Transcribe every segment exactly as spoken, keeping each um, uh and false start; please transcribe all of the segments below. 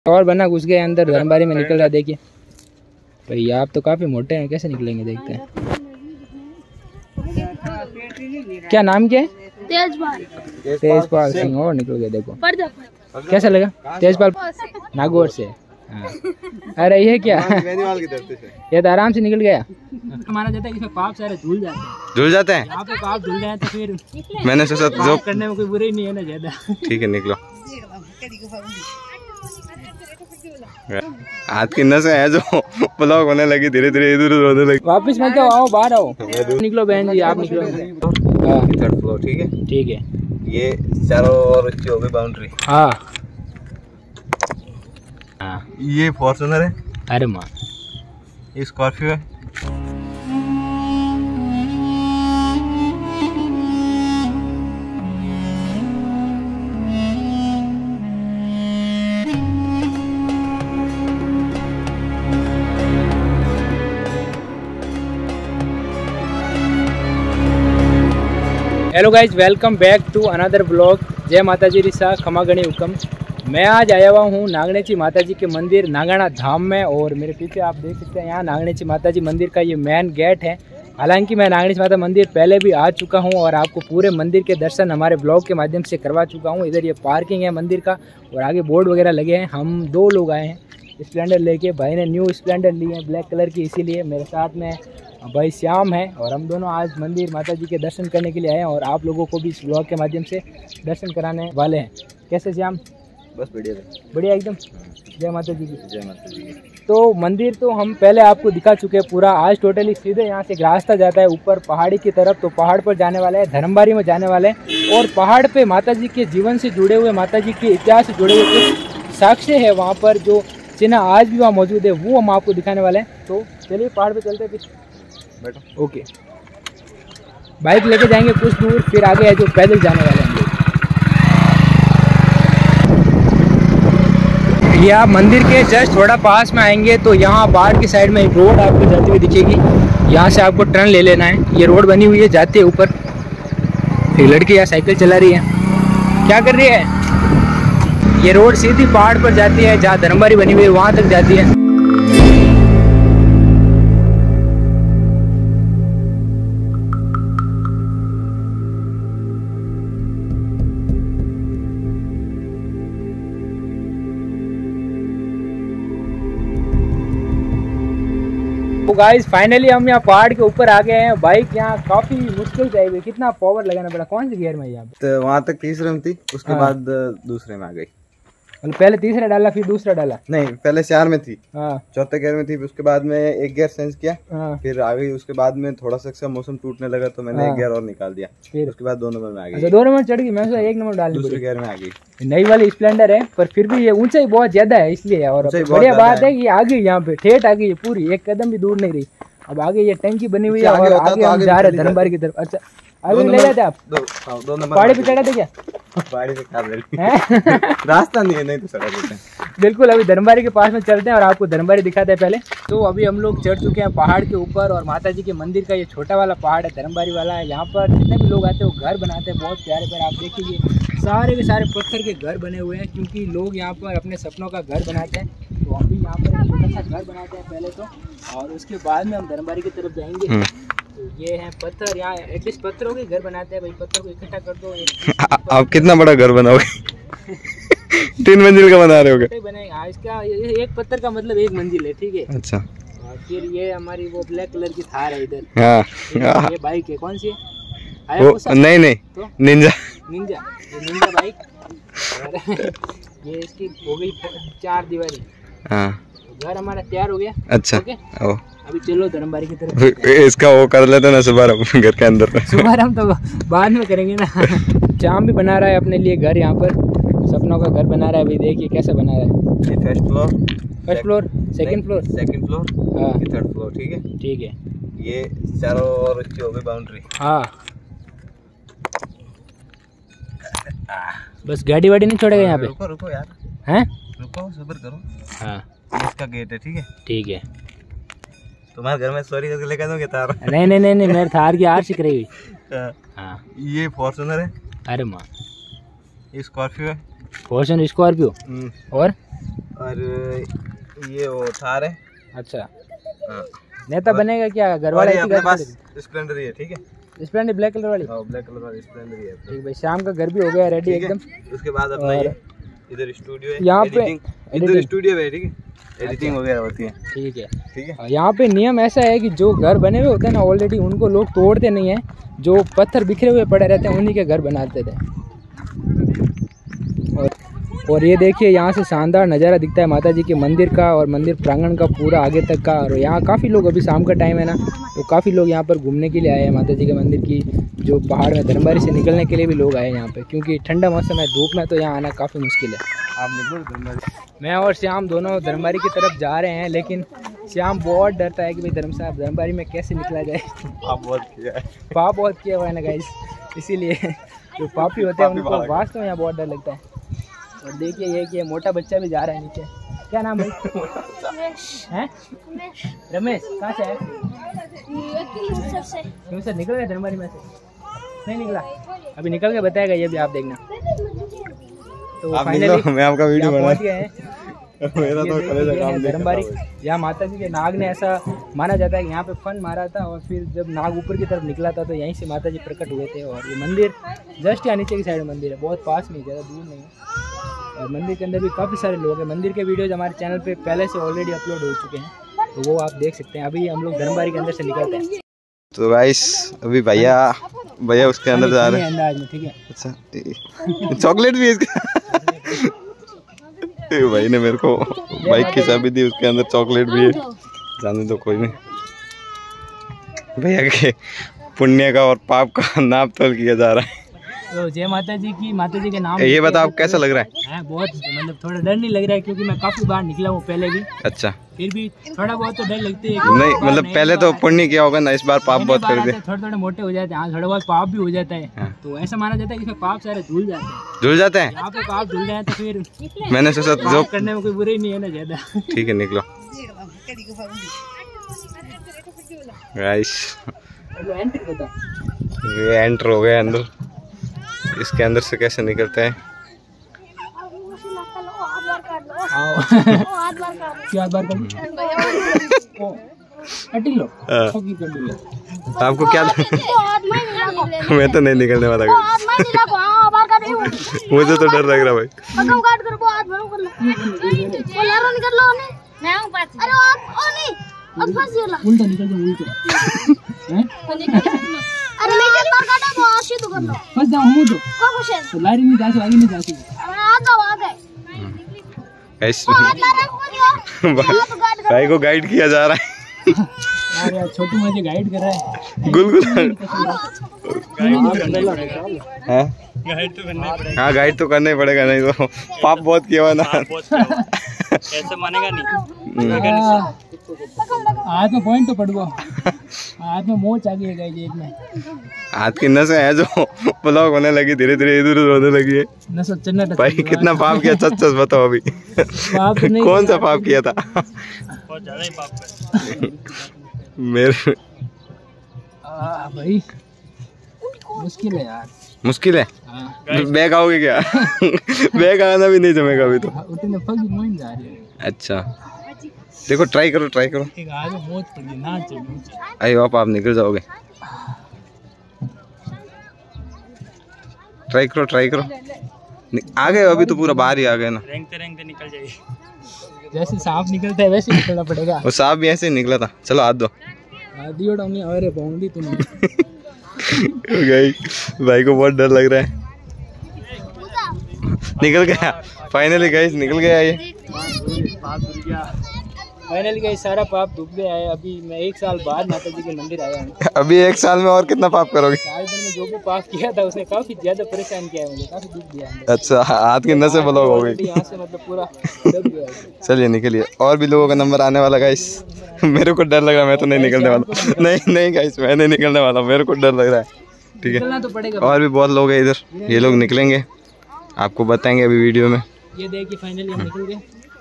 और बना घुस गए अंदर, धर्मबारी में निकल रहा। देखिए भाई आप तो काफी मोटे हैं, कैसे निकलेंगे देखते हैं। क्या नाम क्या है? तेजपाल। तेजपाल सिंह। और निकल गए देखो, कैसा लगा? तेजपाल नागौर से। हाँ। अरे ये क्या ये तो आराम से निकल गया। हमारा जाता है इसमें पाप सारे धुल जाते हैं। धुल जाते हैं यहाँ पे पाप धुल जाए तो फिर मैंने सोचा जो करने में कोई बुराई नहीं है ना ज्यादा। ठीक है निकलो। हाथ की नसें है जो ब्लॉक होने लगी, धीरे धीरे इधर उधर होने लगी। वापिस मत जाओ, आओ बाहर आओ। निकलो बहन जी, आप निकलो। Third floor. ठीक है ठीक है। ये चारों ओर अच्छी हो गई बाउंड्री। हाँ हाँ। ये फॉर्च्यूनर है। अरे माँ ये स्कॉर्पियो है। Hello guys, welcome back to another blog. जय माता जी रिसा खमा गणी हुकम। मैं आज आया हुआ हूँ नागणेची माता जी के मंदिर नागाणा धाम में, और मेरे पीछे आप देख सकते हैं यहाँ नागणेची माता जी मंदिर का ये मेन गेट है। हालांकि मैं नागणेची माता मंदिर पहले भी आ चुका हूँ और आपको पूरे मंदिर के दर्शन हमारे ब्लॉग के माध्यम से करवा चुका हूँ। इधर ये पार्किंग है मंदिर का और आगे बोर्ड वगैरह लगे हैं। हम दो लोग आए हैं स्प्लेंडर लेके, भाई ने न्यू स्प्लेंडर ली है ब्लैक कलर की, इसीलिए मेरे साथ में भाई श्याम है और हम दोनों आज मंदिर माता जी के दर्शन करने के लिए आए हैं और आप लोगों को भी इस ब्लॉग के माध्यम से दर्शन कराने वाले हैं। कैसे श्याम? बस बढ़िया बढ़िया एकदम। जय माता जी की। जय माता जी की। तो मंदिर तो हम पहले आपको दिखा चुके हैं पूरा। आज टोटली सीधे यहाँ से एक रास्ता जाता है ऊपर पहाड़ी की तरफ, तो पहाड़ पर जाने वाले हैं, धर्मबारी में जाने वाले हैं। और पहाड़ पे माता जी के जीवन से जुड़े हुए, माता जी के इतिहास से जुड़े हुए कुछ साक्ष्य है वहाँ पर, जो चिन्ह आज भी वहाँ मौजूद है, वो हम आपको दिखाने वाले हैं। तो चलिए पहाड़ पे चलते हैं, बैठो। ओके, बाइक लेके जाएंगे कुछ दूर, फिर आगे है जो पैदल जाने वाले हैं। ये आप मंदिर के जस्ट थोड़ा पास में आएंगे तो यहाँ बाहर की साइड में एक रोड आपको जाती हुई दिखेगी। यहाँ से आपको टर्न ले लेना है। ये रोड बनी हुई है, जाती है ऊपर। एक लड़की यहाँ साइकिल चला रही है, क्या कर रही है? ये रोड सीधी पहाड़ पर जाती है, जहाँ धर्मबारी बनी हुई है वहाँ तक जाती है। तो गाइस फाइनली हम यहाँ पहाड़ के ऊपर आ गए हैं। बाइक यहाँ काफी मुश्किल से आई हुई, कितना पावर लगाना पड़ा। कौन सी गियर में यहाँ पे? तो वहाँ तक तीसरे में थी, उसके हाँ। बाद दूसरे में आ गई। मतलब पहले तीसरा डाला फिर दूसरा डाला? नहीं, पहले चार में थी, हाँ। चौथे गियर में थी, उसके बाद में एक गियर चेंज किया, हाँ। फिर आ गई। उसके बाद में थोड़ा सा मौसम टूटने लगा तो मैंने हाँ। एक गियर और निकाल दिया, फिर उसके बाद दो नंबर में आ गई। अच्छा, दो नंबर चढ़ गई। मैं एक नंबर डाल दूसरे गियर में आ गई। नई वाली स्प्लेंडर है, पर फिर भी ये ऊंचाई बहुत ज्यादा है इसलिए। और बढ़िया बात है कि आ गई यहाँ पे, ठेठ आ गई है पूरी, एक कदम भी दूर नहीं रही। अब आगे ये टंकी बनी हुई है और आगे हम जा रहे हैं धर्मबारी की तरफ। अच्छा, आगे ले जाते आप? दो नंबर पहाड़ी पे चढ़ा थे क्या? पहाड़ी पे रास्ता नहीं है, नहीं तो सड़क होते हैं। बिल्कुल, अभी धर्मबारी के पास में चलते हैं और आपको धर्मबारी दिखाते हैं पहले। तो अभी हम लोग चढ़ चुके हैं पहाड़ के ऊपर और माता जी के मंदिर का ये छोटा वाला पहाड़ है, धर्मबारी वाला है। यहाँ पर जितने भी लोग आते हैं वो घर बनाते हैं, बहुत प्यारे प्यारे। आप देखिए सारे के सारे पत्थर के घर बने हुए हैं, क्योंकि लोग यहाँ पर अपने सपनों का घर बनाते हैं। तो हम भी यहाँ पर एक छोटा सा घर बनाते हैं पहले तो, और उसके बाद में हम धर्मबारी की तरफ जाएंगे। तो ये है पत्थर, यहाँ एटलीस्ट पत्थरों के घर बनाते हैं भाई। पत्थर को इकट्ठा कर दो। आप कितना बड़ा घर बनाओगे? तीन मंजिल का बना रहे हो? बनेगा इसका, एक पत्थर का मतलब एक मंजिल है, ठीक है। अच्छा, और फिर ये हमारी वो ब्लैक कलर की थार है इधर। हाँ। ये बाइक है, कौन सी है? वो, नहीं नहीं तो? निंजा निंजा ये निंजा बाइक। ये इसकी हो गई चार दीवारी। हाँ, घर हमारा तैयार हो गया। अच्छा, ओ अभी चलो धर्मबारी की तरफ। इसका वो कर लेते ना शुभारंभ घर के अंदर। शुभारंभ तो बाद में करेंगे ना। श्याम भी बना रहा है अपने लिए घर, यहाँ पर सपनों का घर बना रहा है। अभी देखिए कैसा बना रहा है। First floor, first floor, second floor, second floor, हाँ, थर्ड फ्लोर। ठीक है ठीक है। ये चारों ओर अच्छी हो गई बाउंड्री। हाँ, बस गाड़ी वाड़ी नहीं छोड़ेगा यहाँ पे? रुको रुको यार, हैं रुको, सब्र करो। हाँ, इसका गेट है, ठीक है ठीक है। तुम्हारे घर में सॉरी करके लेकर दोगे तार? नहीं नहीं नहीं नहीं, मेरे थार की आर सिक रही। हाँ, ये फॉर्च्यूनर है। अरे माँ, ये स्कॉर्पियो है। Fortuner Scorpio. और और ये वो थार है। अच्छा हाँ। नेता बनेगा क्या घर वाले? अपने पास स्प्लेंडर ही है। ठीक है, स्प्लेंडर ब्लैक कलर वाली। हाँ ब्लैक कलर वाली स्प्लेंडर ही है। ठीक भाई शाम का घर भी हो गया रेडी एकदम। उसके बाद अपना ये इधर स्टूडियो है, यहाँ पे इधर स्टूडियो है। ठीक है, एडिटिंग वगैरह होती है। ठीक है ठीक है। यहाँ पे नियम ऐसा है कि जो घर बने हुए होते हैं ना ऑलरेडी, उनको लोग तोड़ते नहीं है। जो पत्थर बिखरे हुए पड़े रहते हैं उन्हीं के घर बनाते थे। और, और ये देखिए यहाँ से शानदार नज़ारा दिखता है माता जी के मंदिर का और मंदिर प्रांगण का पूरा आगे तक का। और यहाँ काफ़ी लोग, अभी शाम का टाइम है ना, तो काफ़ी लोग यहाँ पर घूमने के लिए आए हैं माता जी के मंदिर की। जो पहाड़ में धर्मबारी से निकलने के लिए भी लोग आए हैं यहाँ पे, क्योंकि ठंडा मौसम है, धूप में तो यहाँ आना काफ़ी मुश्किल है। आप निकलो धर्मबारी। मैं और श्याम दोनों धर्मबारी की तरफ जा रहे हैं, लेकिन श्याम बहुत डरता है कि भाई धर्म साहब धर्मबारी में कैसे निकला जाए। पाप बहुत किया है, पाप बहुत किया हुआ है ना गाइस, इसीलिए जो पापी होते हैं उनको वास्तव में यहाँ बहुत डर लगता है। और देखिए ये कि मोटा बच्चा भी जा रहा है नीचे। क्या नाम है? हैं? रमेश। कहाँ से है? क्यों सर निकल गया धर्मबारी में से? नहीं निकला, अभी निकल के बताएगा ये भी, आप देखना। तो फाइनली मैं आपका वीडियो पहुँच गए हैं मेरा तो कलेजा काम धर्मबारी। यहाँ माता जी के नाग ने, ऐसा माना जाता है कि यहाँ पे फन मारा था और फिर जब नाग ऊपर की तरफ निकला था तो यहीं से माता जी प्रकट हुए थे। और ये मंदिर जस्ट यहाँ नीचे की साइड मंदिर है, बहुत पास में, ज़्यादा दूर नहीं है। और मंदिर के अंदर भी काफ़ी सारे लोग हैं। मंदिर के वीडियोज़ हमारे चैनल पे पहले से ऑलरेडी अपलोड हो चुके हैं, तो वो आप देख सकते हैं। अभी हम लोग धर्मबारी के अंदर से निकलते हैं। तो गाइस अभी भैया भैया उसके अंदर जा रहे हैं अंदाज में। ठीक है, अच्छा चॉकलेट भी है इसका। भाई ने मेरे को बाइक की चाबी दी, उसके अंदर चॉकलेट भी है। जाने दो, कोई नहीं। भैया के पुण्य का और पाप का नाप तोल किया जा रहा है। तो जय माता जी की, माता जी के नाम। ये बताओ आप कैसा लग रहा है? है बहुत, मतलब थोड़ा डर नहीं लग रहा है क्योंकि मैं काफी बार निकला हूँ पहले भी। अच्छा, फिर भी थोड़ा बहुत तो डर लगती है। नहीं मतलब पहले तो पुण्य किया होगा ना, इस बार पाप बहुत कर दिया। थोड़े थोड़े मोटे हो जाते हैं, हाँ थोड़ा बहुत पाप भी हो जाता है। हाँ। तो ऐसा माना जाता है कि इसमें पाप सारे धुल जाते हैं। धुल जाते हैं? यहाँ पे पाप धुल जाए तो फिर मैंने सोचा जो करने में कोई बुराई नहीं है ना ज्यादा। ठीक है, निकलो गाइस। ये एंटर हो गए अंदर। इसके अंदर से कैसे निकलते हैं? आपको क्या मैं तो नहीं निकलने वाला, मुझे तो डर लग रहा भाई। उल्टा निकल जाओ, उल्टा। अरे मैं क्या बार काटा वो आशी तो कर लो, बस जाओ मुंह दो को क्वेश्चन तो लारी नहीं जाती, आगे नहीं जाती। अरे आ जाओ आ गए ऐसे भाई को गाइड किया जा रहा है। यार यार छोटू मुझे गाइड कर रहा है। गुलगुल गाइड तो करना पड़ेगा। हाँ गाइड तो करना ही पड़ेगा, नहीं तो पाप बहुत किया हुआ ना, ऐसे मानेगा नहीं। हाथ में पॉइंट तो पड़ गया, हाथ में मोच आ गई है जेब में। हाथ की नसें है जो ब्लॉक होने लगी, धीरे धीरे इधर उधर होने लगी है। नस चन्ना भाई कितना पाप किया, सच सच बताओ अभी। पाप तो नहीं, कौन सा पाप किया था? बहुत ज्यादा ही पाप कर मेरे आ, भाई मुश्किल है यार, मुश्किल है। हाँ। बैग आओगे क्या? बैग आना भी नहीं जमेगा अभी तो। उतने फगी मोइन जा रही है। अच्छा देखो, ट्राई करो ट्राई करो। एक आगे मोच पड़ गई ना, चल आई होप आप निकल जाओगे। ट्राई करो ट्राई करो, आ गए अभी तो पूरा बाहर ही आ गए ना। रेंगते रेंगते निकल जाएगी, जैसे सांप निकलता है वैसे निकलना पड़ेगा। वो सांप भी ऐसे ही निकला था। चलो हाथ दो। हाथ दियो डाउनी, अरे पहुंची तूने। गई भाई को बहुत डर लग रहा है। निकल गया फाइनली गाइस, निकल गया ये। फाइनली गाइस सारा पाप डूब गया है। अभी मैं एक साल बाद माता जी के मंदिर आया हूँ। अभी एक साल में और कितना पाप करोगे? साल भर में जो भी पाप किया था उसने काफी ज्यादा परेशान किया है मुझे, काफी दुख दिया है। अच्छा, हाथ की नसें ब्लॉक हो गई यहाँ से, मतलब पूरा दब गया है। चलिए निकलिए, और भी लोगों का नंबर आने वाला गाइस। मेरे को डर लग रहा है, मैं तो नहीं निकलने वाला। नहीं नहीं गाइस, मैं नहीं निकलने वाला, मेरे को डर लग रहा है। ठीक है, तो पड़ेगा। और भी बहुत लोग हैं इधर, ये लोग निकलेंगे, आपको बताएंगे अभी वीडियो में। ये देखिए फाइनली हम निकल गए।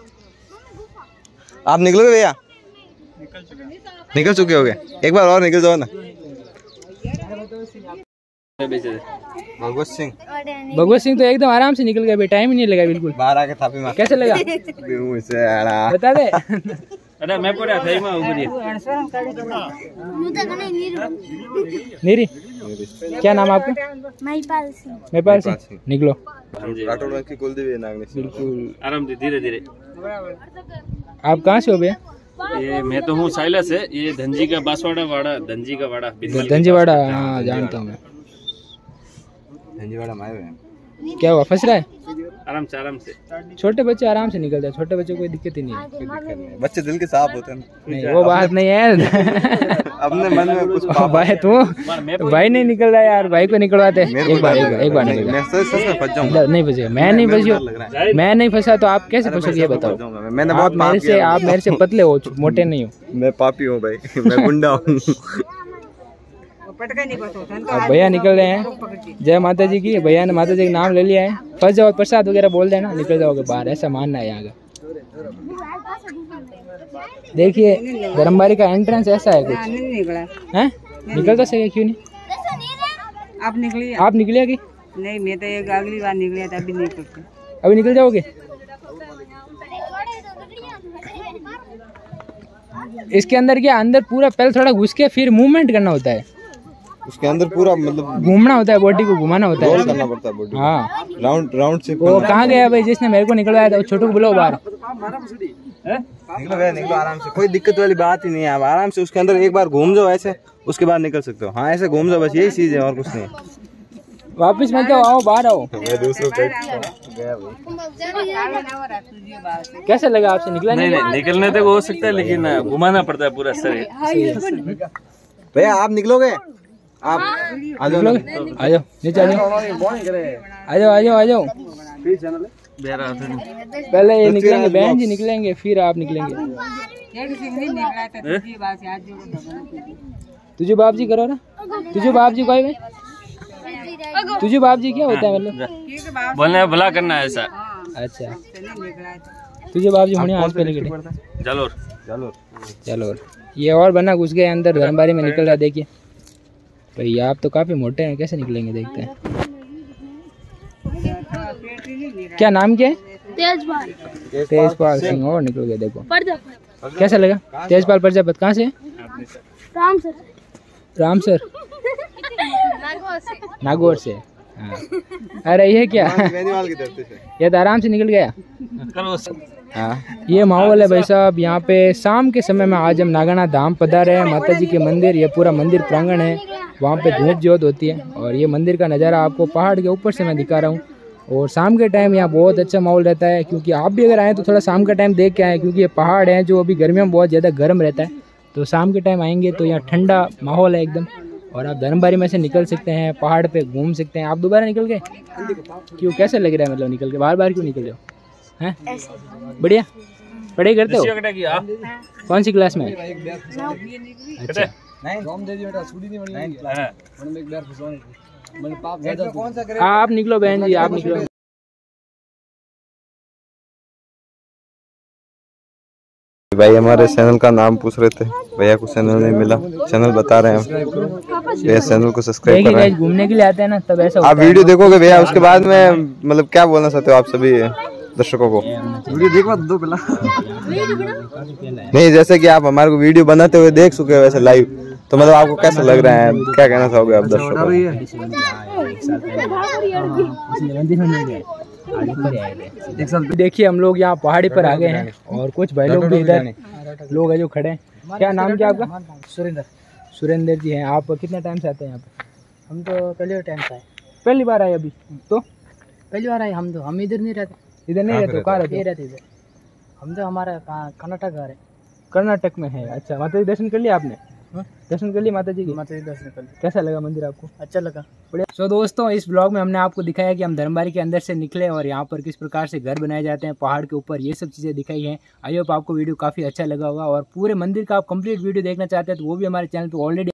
आप निकलोगे भैया? निकल चुके निकल चुके हो गए? एक बार और निकल जाओ ना। भगवत सिंह भगवत सिंह तो एकदम आराम से निकल गया भाई, टाइम ही नहीं लगा बिल्कुल। बाहर आके थापी मार। कैसे लगा बता दे। अरे मैं पूरा सही में ऊपर नीरी, क्या नाम आपका? महिपाल सिंह। महिपाल सिंह, निकलो। राठौड़ की कुलदेवी नागनी बिल्कुल आराम से धीरे धीरे। आप कहाँ से हो भैया? ये मैं तो हूँ साइला से, ये धनजी का बांसवाड़ा वाड़ा, धनजी का वाड़ा, धनजीवाड़ा, हाँ जानता हूँ मैं। धनजीवाड़ा माए हुए हैं। क्या हुआ, फंस रहा है? आराम से आराम से। छोटे बच्चे आराम से निकल जाए, छोटे बच्चों को कोई दिक्कत ही नहीं है। कोई दिक्कत नहीं, बच्चे दिल के साफ होते हैं। नहीं वो बात नहीं है। अपने मन में कुछ भाई तू भाई नहीं निकल रहा यार, भाई को निकलवाते। एक बार एक बार एक बार निकल। मैं सच में फंस जाऊंगा। नहीं फंसेगा, मैं नहीं फंसी, मैं नहीं फंसा तो आप कैसे फंसोगे ये बताओ। मैंने आप मेरे से आप मेरे से पतले हो, मोटे नहीं हो। मैं पापी हूँ भाई, मैं गुंडा हूँ। अब भैया निकल रहे हैं, जय माता जी की। भैया ने माता जी का नाम ले लिया है। फंस जाओ, प्रसाद वगैरह बोल देना, निकल जाओगे बाहर, ऐसा मानना है यहाँ का। देखिए धर्मबाड़ी का एंट्रेंस ऐसा है कुछ है, निकल तो सके क्यों नहीं? आप निकलिए। आप निकलिए कि नहीं? मैं तो एक अगली बार निकलिया था, अभी नहीं करते। अभी निकल जाओगे? इसके अंदर क्या, अंदर पूरा पहले थोड़ा घुस के फिर मूवमेंट करना होता है। उसके अंदर पूरा मतलब घूमना होता है, बॉडी को घुमाना होता है, करना पड़ता है बॉडी। हाँ राउंड राउंड से। वो कहाँ गया भाई जिसने मेरे को निकलवाया था? वो छोटू को बुलाओ बाहर। निकलो भैया निकलो आराम से, कोई दिक्कत वाली बात ही नहीं है। आप आराम से उसके अंदर एक बार घूम जाओ ऐसे, उसके बाद निकल सकते हो। हाँ ऐसे घूम जाओ, बस यही चीज है और कुछ नहीं। वापिस मत जाओ, आओ बाहर आओ। मैं दूसरों पे गया कैसा लगा आपसे निकला? नहीं नहीं निकलने तक हो सकता है, लेकिन घुमाना पड़ता है पूरा शरीर। भैया आप निकलोगे? आप आ जाओ, आ जाओ नीचे, आ जाओ आ जाओ आ जाओ आ जाओ। पहले ये निकलेंगे, बहन जी निकलेंगे, फिर आप निकलेंगे। तुझे बाप जी करो ना, तुझे बाप जी कोई तुझे बाप जी क्या होता है मतलब? बोलने भला करना है ऐसा। अच्छा तुझे बाप जी होने हाथ पे लेके चलो चलो चलो। ये और बना घुस गए अंदर, धर्मबाड़ी में निकल रहा। देखिए भाई आप तो काफी मोटे हैं, कैसे निकलेंगे देखते हैं। क्या नाम क्या है? तेजपाल। तेजपाल सिंह, और निकल गए। देखो कैसा लगा? तेजपाल प्रजापत कहाँ से? राम सर। राम सर नागौर से। हाँ। अरे ये क्या, ये तो आराम से निकल गया। हाँ ये माहौल है भाई साहब। यहाँ पे शाम के समय में आज हम नागाना धाम पधारे हैं, माता जी के मंदिर। ये पूरा मंदिर प्रांगण है, वहाँ पे धूप ज्योत होती है। और ये मंदिर का नज़ारा आपको पहाड़ के ऊपर से मैं दिखा रहा हूँ। और शाम के टाइम यहाँ बहुत अच्छा माहौल रहता है, क्योंकि आप भी अगर आएँ तो थोड़ा शाम का टाइम देख के आएँ, क्योंकि ये पहाड़ है जो अभी गर्मियों में बहुत ज़्यादा गर्म रहता है। तो शाम के टाइम आएंगे तो यहाँ ठंडा माहौल है एकदम। और आप धर्मबाड़ी में से निकल सकते हैं, पहाड़ पे घूम सकते हैं। आप दोबारा निकल गए क्यों, कैसे लग रहा है मतलब निकल के? बार बार क्यों निकल जाओ हैं? बढ़िया पढ़ाई करते हो? कौन सी क्लास में? अच्छा आप निकलो बहन जी, आप निकलो। भाई हमारे चैनल का नाम पूछ रहे थे, भैया को चैनल नहीं मिला, चैनल बता रहे हैं हम। भैया चैनल को सब्सक्राइब कर रहे हैं। घूमने के लिए आते हैं ना, तब ऐसा आप वीडियो देखोगे भैया, उसके बाद में मतलब क्या बोलना चाहते हो आप सभी दर्शकों को? वीडियो देखो दो पहला नहीं, जैसे कि आप हमारे को वीडियो बनाते हुए देख चुके हो वैसे लाइव, तो मतलब आपको कैसा लग रहा है, क्या कहना चाहोगे आप दर्शकों को? देखिए हम लोग यहाँ पहाड़ी पर आ गए हैं, और कुछ भाई लोग भी इधर लोग हैं जो खड़े हैं। क्या नाम क्या आपका? सुरेंद्र। सुरेंद्र जी हैं। आप कितने टाइम से आते हैं यहाँ पे? हम तो पहले टाइम से आए। पहली बार आए अभी? तो पहली बार आए हम तो, हम इधर नहीं रहते। इधर नहीं रहते? कहाँ रहते? रहते इधर हम तो, हमारा कर्नाटक घर है। कर्नाटक में है? अच्छा माता जी दर्शन कर लिया आपने? दर्शन कर लिए माता जी की? माता जी दर्शन कर लिए। कैसा लगा मंदिर आपको? अच्छा लगा, बढ़िया। सो दोस्तों इस ब्लॉग में हमने आपको दिखाया कि हम धर्मबाड़ी के अंदर से निकले और यहाँ पर किस प्रकार से घर बनाए जाते हैं पहाड़ के ऊपर, ये सब चीज़ें दिखाई हैं। आई होप आपको वीडियो काफ़ी अच्छा लगा होगा। और पूरे मंदिर का आप कंप्लीट वीडियो देखना चाहते हैं तो वो भी हमारे चैनल पर ऑलरेडी